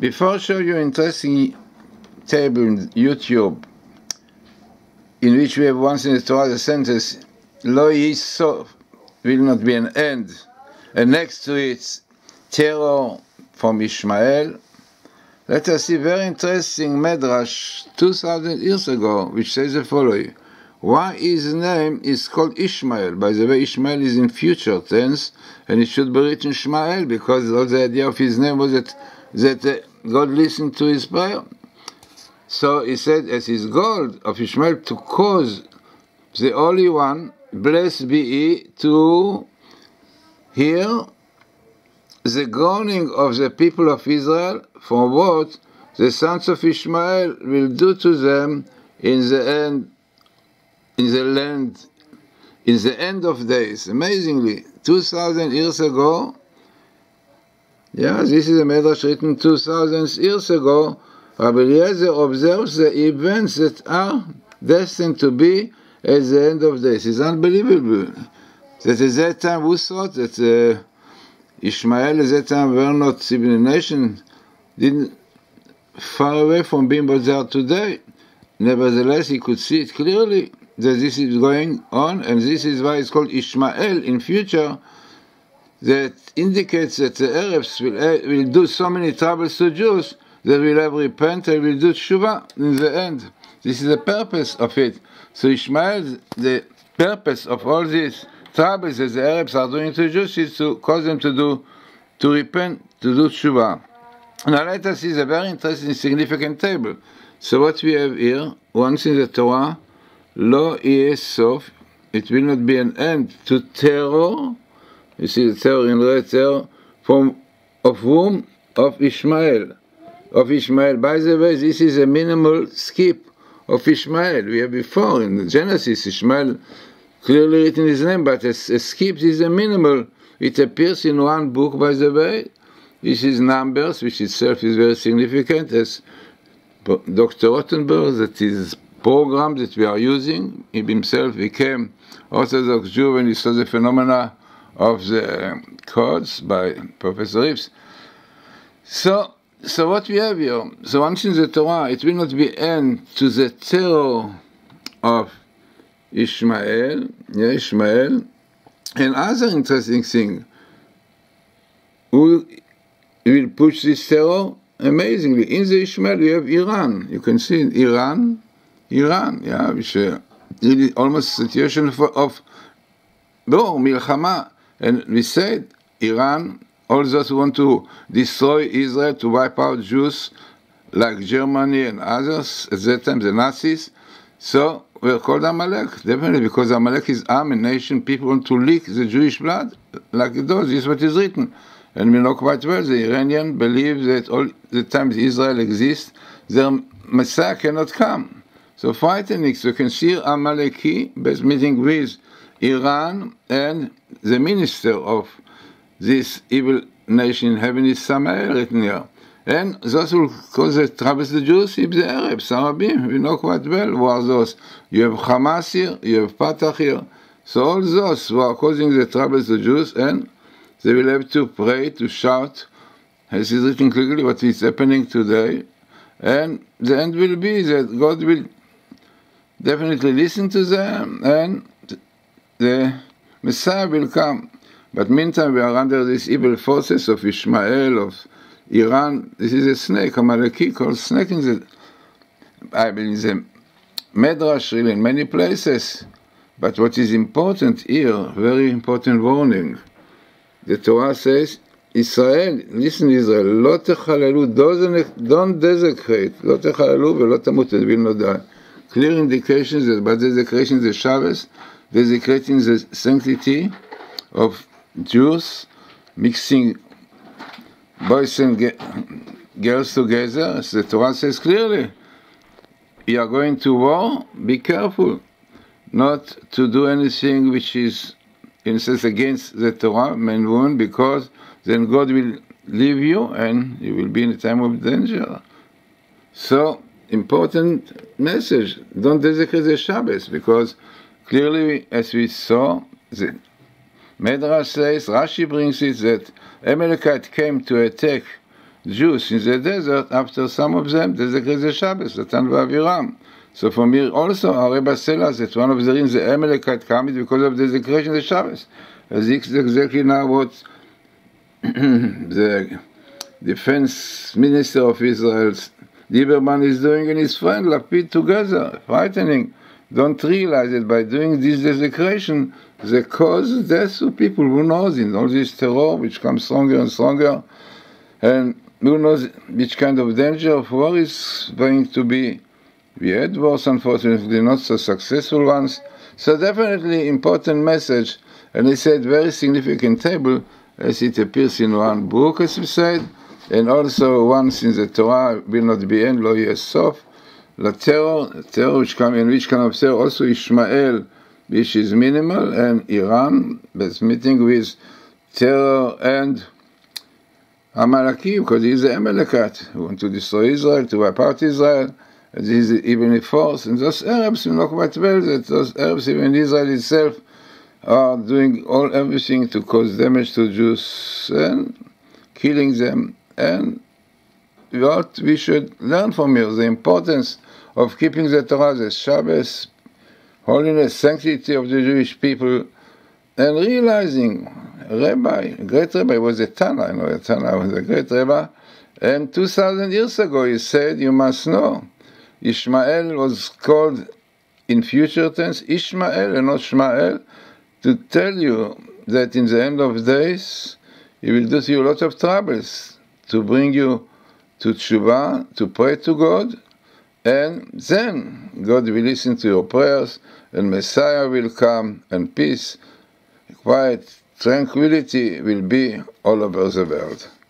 Before I show you interesting table in YouTube, in which we have once in the Torah the sentence, Lo Yisof will not be an end, and next to it, terror from Ishmael. Let us see very interesting Medrash 2,000 years ago, which says the following. Why his name is called Ishmael? By the way, Ishmael is in future tense, and it should be written Ishmael, because all the idea of his name was that God listened to his prayer. So he said, as his goal of Ishmael to cause the Holy One, blessed be he, to hear the groaning of the people of Israel for what the sons of Ishmael will do to them in the end, in the land, in the end of days. Amazingly, 2,000 years ago, this is a Medrash written 2,000 years ago, Rabbi Eliezer observes the events that are destined to be at the end of days. It's unbelievable. That at that time, who thought that Ishmael at that time were not civilization, didn't far away from being what they are today. Nevertheless, he could see it clearly that this is going on, and this is why it's called Ishmael in future, that indicates that the Arabs will do so many troubles to Jews that will have repent and will do tshuva in the end. This is the purpose of it. So Ishmael, the purpose of all these troubles that the Arabs are doing to Jews is to cause them to repent, to do tshuva. Now let us see the very interesting, significant table. So what we have here, once in the Torah, Lo Yeh Sof, it will not be an end to terror. You see the terror in red terror, of whom? Of Ishmael. Of Ishmael. By the way, this is a minimal skip of Ishmael. We have before in the Genesis, Ishmael clearly written his name, but a skip is a minimal. It appears in one book, by the way. This is Numbers, which itself is very significant, as Dr. Rothenberg, that is program that we are using. He himself became Orthodox Jew when he saw the phenomena of the codes by Professor Reeves. So what we have here, so once in the Torah, it will not be end to the terror of Ishmael, and other interesting thing, who will push this terror amazingly. In the Ishmael we have Iran. You can see Iran, which really almost a situation of war, milchama. And we said, Iran, all those who want to destroy Israel, to wipe out Jews, like Germany and others, at that time the Nazis, so we're called Amalek, definitely, because Amalek is armed, nation, people want to leak the Jewish blood, like it does, this is what is written. And we know quite well, the Iranians believe that all the time Israel exists, their Messiah cannot come. So frightening, so you can see Amaleki meeting with Iran, and the minister of this evil nation in heaven is Samael, written here. And those who cause the troubles to the Jews, is the Arabs, Arabim. We know quite well who are those. You have Hamas here, you have Fatah here. So all those who are causing the troubles to the Jews, and they will have to pray, to shout, as is written clearly what is happening today. And the end will be that God will definitely listen to them, and the Messiah will come. But meantime, we are under these evil forces of Ishmael, of Iran. This is a snake, Amaleki, called snake in the Medrash, really, in many places. But what is important here, very important warning. The Torah says, Israel, listen Israel, Lo techalalu, don't desecrate, Lo techalalu ve'lo tamut, it will not die. Clear indications that by desecration the Shabbos, desecrating the sanctity of Jews, mixing boys and girls together, as the Torah says clearly, you are going to war, be careful not to do anything which is, in a sense, against the Torah, man and woman, because then God will leave you and you will be in a time of danger. So, important message, don't desecrate the Shabbos, because clearly, as we saw, the Medrash says, Rashi brings it, that Amalekite came to attack Jews in the desert, after some of them desecrate the Shabbos, Datan v'Aviram. So from here also, our Rebbe tells us that one of the reasons the Amalekite comes because of the desecration of the Shabbos. As it's exactly now what the defense minister of Israel, Lieberman, is doing, and his friend Lapid together, frightening. Don't realize that by doing this desecration, they cause death to people. Who knows in all this terror which comes stronger and stronger, and who knows which kind of danger of war is going to be. We had wars, unfortunately, not so successful ones. So definitely important message, and he said very significant table, as it appears in one book, as we said, and also once in the Torah will not be end, lo yeh sof, la terror which can observe also Ishmael, which is minimal, and Iran, that's meeting with terror and Amaleki, because he is the Amalekite, who want to destroy Israel, to wipe out Israel. This is even a force, and those Arabs, you know quite well that those Arabs, even Israel itself, are doing everything to cause damage to Jews and killing them. And what we should learn from here, the importance of keeping the Torah, the Shabbos, holiness, sanctity of the Jewish people, and realizing a great rabbi was a Tana, I know a Tana was a great rabbi, and 2,000 years ago he said, you must know, Ishmael was called in future tense Ishmael and not Shmael, to tell you that in the end of days he will do to you a lot of troubles to bring you to Tshuva, to pray to God, and then God will listen to your prayers, and Messiah will come, and peace, quiet, tranquility will be all over the world.